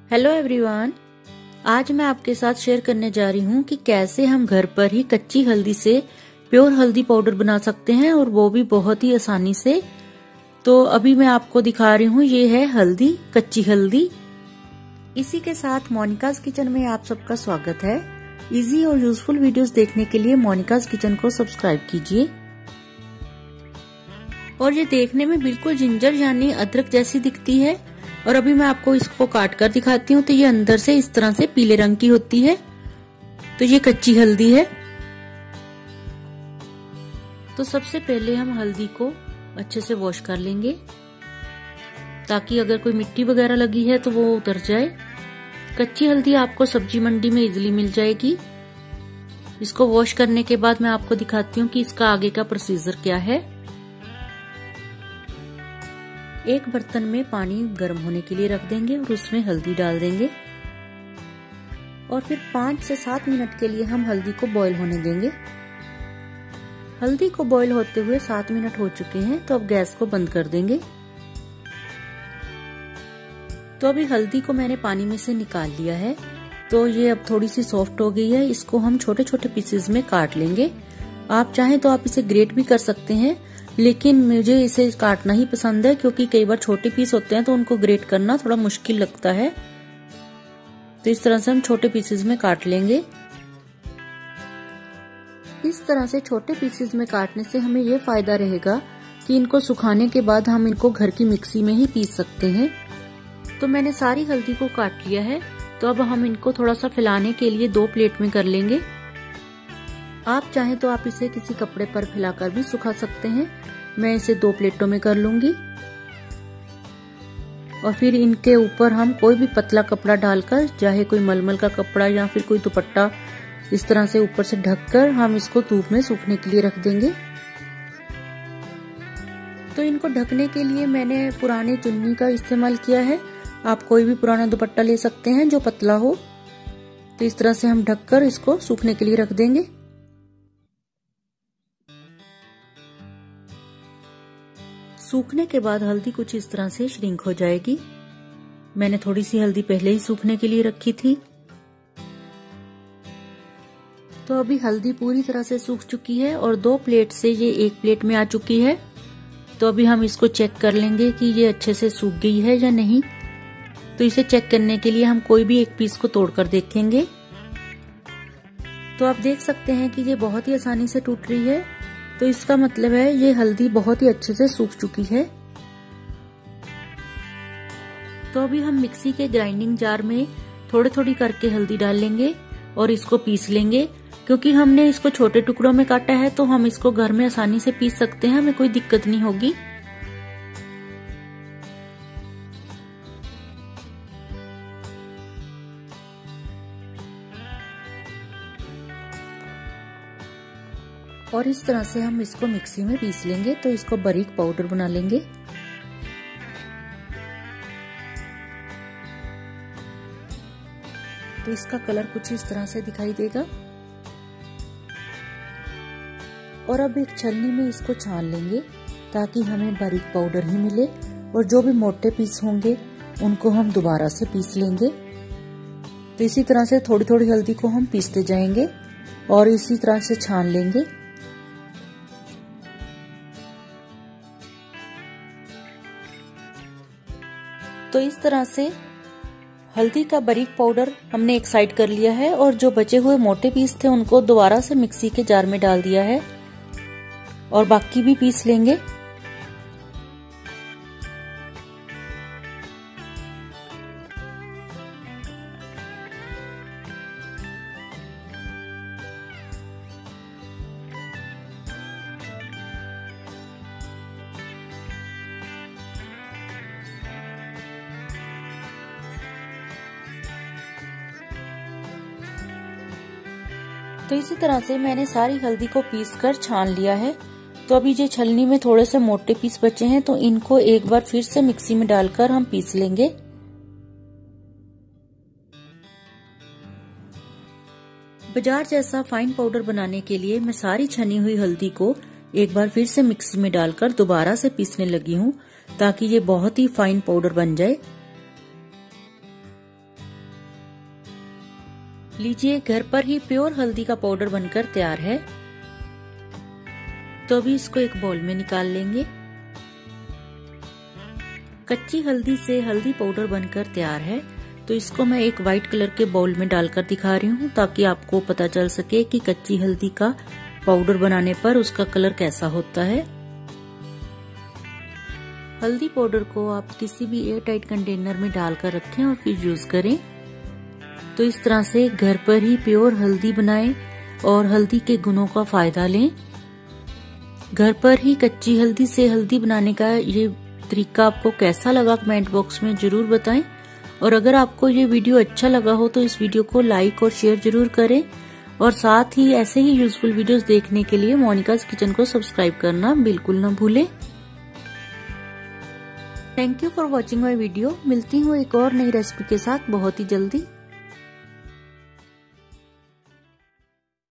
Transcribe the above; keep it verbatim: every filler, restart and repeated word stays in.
Hello everyone, आज मैं आपके साथ शेयर करने जा रही हूँ कि कैसे हम घर पर ही कच्ची हल्दी से प्योर हल्दी पाउडर बना सकते हैं और वो भी बहुत ही आसानी से। तो अभी मैं आपको दिखा रही हूँ, ये है हल्दी, कच्ची हल्दी। इसी के साथ मोनिकाज किचन में आप सबका स्वागत है। इजी और यूजफुल वीडियोस देखने के लिए मोनिकाज किचन को सब्सक्राइब कीजिए। और ये देखने में बिल्कुल जिंजर यानी अदरक जैसी दिखती है। और अभी मैं आपको इसको काट कर दिखाती हूँ। तो ये अंदर से इस तरह से पीले रंग की होती है। तो ये कच्ची हल्दी है। तो सबसे पहले हम हल्दी को अच्छे से वॉश कर लेंगे, ताकि अगर कोई मिट्टी वगैरह लगी है तो वो उतर जाए। कच्ची हल्दी आपको सब्जी मंडी में इजीली मिल जाएगी। इसको वॉश करने के बाद मैं आपको दिखाती हूँ कि इसका आगे का प्रोसीजर क्या है। एक बर्तन में पानी गर्म होने के लिए रख देंगे और उसमें हल्दी डाल देंगे और फिर पाँच से सात मिनट के लिए हम हल्दी को बॉईल होने देंगे। हल्दी को बॉईल होते हुए सात मिनट हो चुके हैं, तो अब गैस को बंद कर देंगे। तो अभी हल्दी को मैंने पानी में से निकाल लिया है। तो ये अब थोड़ी सी सॉफ्ट हो गई है। इसको हम छोटे छोटे पीसेस में काट लेंगे। आप चाहें तो आप इसे ग्रेट भी कर सकते हैं, लेकिन मुझे इसे काटना ही पसंद है, क्योंकि कई बार छोटे पीस होते हैं तो उनको ग्रेट करना थोड़ा मुश्किल लगता है। तो इस तरह से हम छोटे पीसेस में काट लेंगे। इस तरह से छोटे पीसेस में काटने से हमें ये फायदा रहेगा कि इनको सुखाने के बाद हम इनको घर की मिक्सी में ही पीस सकते हैं। तो मैंने सारी हल्दी को काट लिया है। तो अब हम इनको थोड़ा सा फैलाने के लिए दो प्लेट में कर लेंगे। आप चाहें तो आप इसे किसी कपड़े पर फैलाकर भी सुखा सकते हैं। मैं इसे दो प्लेटों में कर लूंगी और फिर इनके ऊपर हम कोई भी पतला कपड़ा डालकर, चाहे कोई मलमल का कपड़ा या फिर कोई दुपट्टा, इस तरह से ऊपर से ढककर हम इसको धूप में सूखने के लिए रख देंगे। तो इनको ढकने के लिए मैंने पुराने चुन्नी का इस्तेमाल किया है। आप कोई भी पुराना दुपट्टा ले सकते हैं जो पतला हो। तो इस तरह से हम ढककर इसको सूखने के लिए रख देंगे। सूखने के बाद हल्दी कुछ इस तरह से श्रिंक हो जाएगी। मैंने थोड़ी सी हल्दी पहले ही सूखने के लिए रखी थी। तो अभी हल्दी पूरी तरह से सूख चुकी है और दो प्लेट से ये एक प्लेट में आ चुकी है। तो अभी हम इसको चेक कर लेंगे कि ये अच्छे से सूख गई है या नहीं। तो इसे चेक करने के लिए हम कोई भी एक पीस को तोड़कर देखेंगे। तो आप देख सकते हैं कि ये बहुत ही आसानी से टूट रही है। तो इसका मतलब है ये हल्दी बहुत ही अच्छे से सूख चुकी है। तो अभी हम मिक्सी के ग्राइंडिंग जार में थोड़ी थोड़ी करके हल्दी डाल लेंगे और इसको पीस लेंगे। क्योंकि हमने इसको छोटे टुकड़ों में काटा है तो हम इसको घर में आसानी से पीस सकते हैं, हमें कोई दिक्कत नहीं होगी। और इस तरह से हम इसको मिक्सी में पीस लेंगे। तो इसको बारीक पाउडर बना लेंगे। तो इसका कलर कुछ इस तरह से दिखाई देगा। और अब एक छलनी में इसको छान लेंगे, ताकि हमें बारीक पाउडर ही मिले। और जो भी मोटे पीस होंगे उनको हम दोबारा से पीस लेंगे। तो इसी तरह से थोड़ी थोड़ी हल्दी को हम पीसते जाएंगे और इसी तरह से छान लेंगे। तो इस तरह से हल्दी का बारीक पाउडर हमने एक साइड कर लिया है और जो बचे हुए मोटे पीस थे उनको दोबारा से मिक्सी के जार में डाल दिया है और बाकी भी पीस लेंगे। तो इसी तरह से मैंने सारी हल्दी को पीस कर छान लिया है। तो अभी जो छलनी में थोड़े से मोटे पीस बचे हैं, तो इनको एक बार फिर से मिक्सी में डालकर हम पीस लेंगे। बाजार जैसा फाइन पाउडर बनाने के लिए मैं सारी छनी हुई हल्दी को एक बार फिर से मिक्सी में डालकर दोबारा से पीसने लगी हूँ, ताकि ये बहुत ही फाइन पाउडर बन जाए। लीजिए, घर पर ही प्योर हल्दी का पाउडर बनकर तैयार है। तो अभी इसको एक बाउल में निकाल लेंगे। कच्ची हल्दी से हल्दी पाउडर बनकर तैयार है। तो इसको मैं एक वाइट कलर के बाउल में डालकर दिखा रही हूँ ताकि आपको पता चल सके कि कच्ची हल्दी का पाउडर बनाने पर उसका कलर कैसा होता है। हल्दी पाउडर को आप किसी भी एयर टाइट कंटेनर में डालकर रखें और फिर यूज करें। तो इस तरह से घर पर ही प्योर हल्दी बनाएं और हल्दी के गुणों का फायदा लें। घर पर ही कच्ची हल्दी से हल्दी बनाने का ये तरीका आपको कैसा लगा कमेंट बॉक्स में जरूर बताएं। और अगर आपको ये वीडियो अच्छा लगा हो तो इस वीडियो को लाइक और शेयर जरूर करें और साथ ही ऐसे ही यूजफुल वीडियोस देखने के लिए मोनिकाज किचन को सब्सक्राइब करना बिल्कुल न भूलें। Thank you for watching my video. मिलती हूँ एक और नई रेसिपी के साथ बहुत ही जल्दी।